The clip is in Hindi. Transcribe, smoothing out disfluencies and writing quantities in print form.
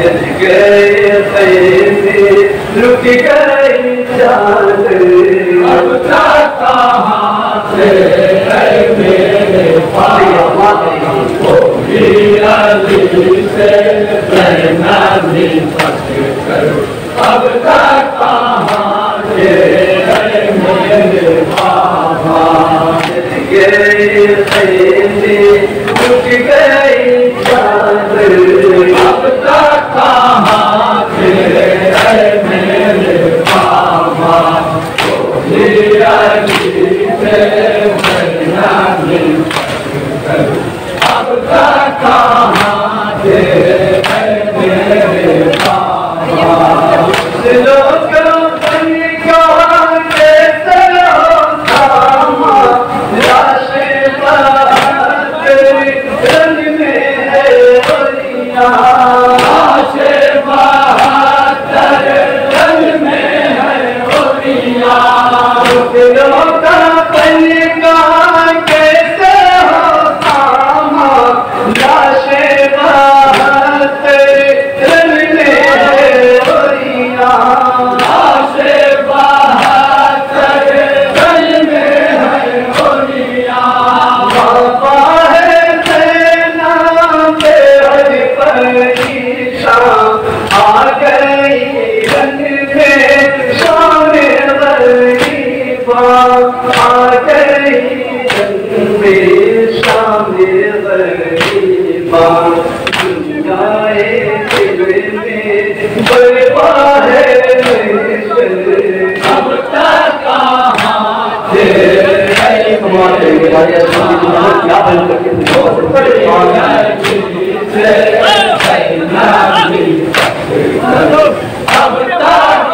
गए खैमे लुट गई चांद अब तक कहाँ से है मेरे अली से रहना भी कर अब तक कहाँ से है मेरे बाबा गए खैमे लुट गई चांद अब तक कहाँ से है मेरे बाबा अली से रहना भी कर अब तक कहाँ से है मेरे बाबा लोगों बन के सलाम लाशें तेरी रंग में है ओलिया लाशें तेरे रंग में है ओलिया लोगों बन के सलाम लाशें तेरे रंग में है ओलिया लाशें तेरे रंग में है ओलिया बाबा है सेना तेरी परीक्षां आ गई रंग में शान गरीबा आ गई रंग में शान गरीबा दुनियाए दिल में बरपा है अब तक कहाँ से क्या बन अब तक